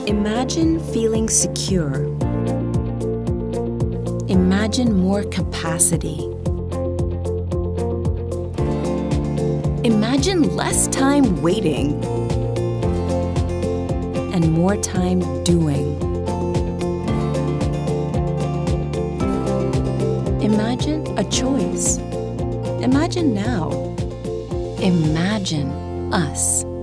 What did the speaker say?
Imagine feeling secure. Imagine more capacity. Imagine less time waiting and more time doing. Imagine a choice. Imagine now. Imagine us.